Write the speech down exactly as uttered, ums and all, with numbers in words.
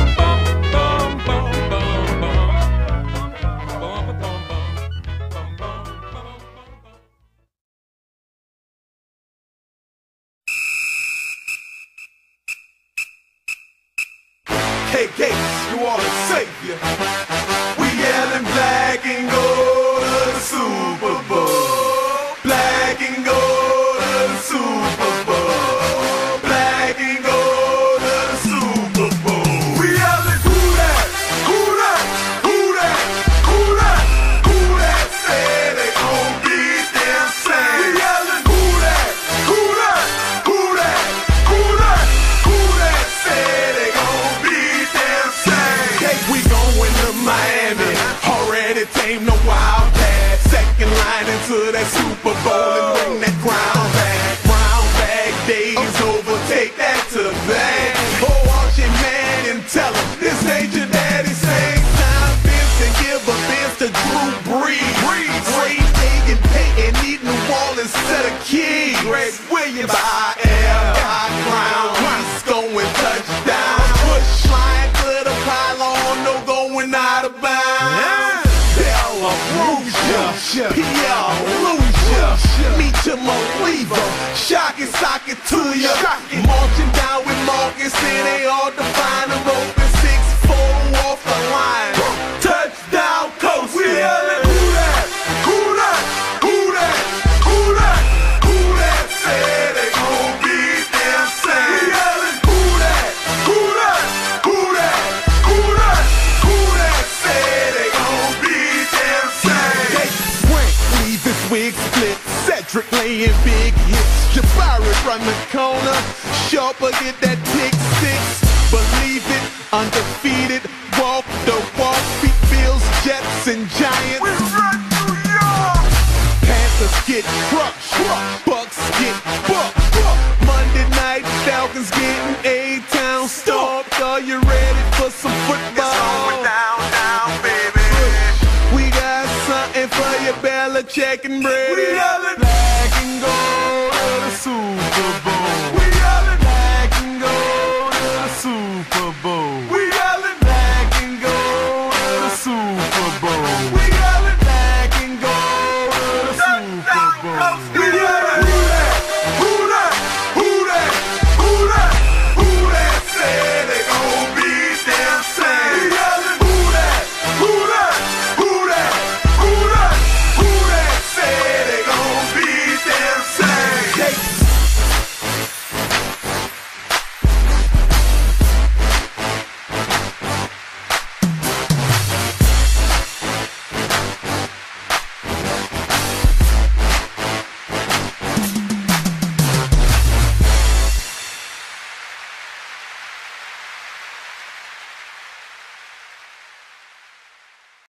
K K, you are the savior. We yelling black and gold to the Super Bowl. Black and gold to the Super Bowl. Black and gold to the Super Bowl. We yelling who that? Who that? Who that? Who that? Who that said they gon' beat them Saints? We yelling who that? Who that? Who that? Who that? Who that said they gon' beat them Saints? Hey, we going to Miami. Already tamed the Wildcat. Second line into that Super Bowl and bring that crown back. Brown bag days over, take that to the bank. Oh, watch your man and tell him this ain't your daddy. Same time, Vince and give a Vince to Drew Brees. Trade Day and Peyton need New Orleans instead of Keys. Greg Williams, I am high ground. He's going touchdown. Push line to the pylon, no going out of bounds. Bella Rouge, Pierre Lucia, meet your believer. Shock it, sock it to ya. Marching down with Marcus, and they all define them open six four off the line. Touchdown, coast. We yelling who that? Who that? Who that? Who that? Who that said they gon' beat them Saints? We yelling who that? Who that? Who that? Who that? Who that said they gon' beat them Saints? Hey, Frank leave his wig split. Cedric laying big hits. Jabari run the corner. Sharper get that pick six. Believe it, undefeated. Walk the walk. Beat Bills, Jets, and Giants. We run New York. Panthers get crushed. Bucks get bucked. Monday night, Falcons getting A-Town stomped. Are you ready for some football? It's going down, down, baby. We got something for your Belichick and Brady. We yelling black and gold to the Super Bowl.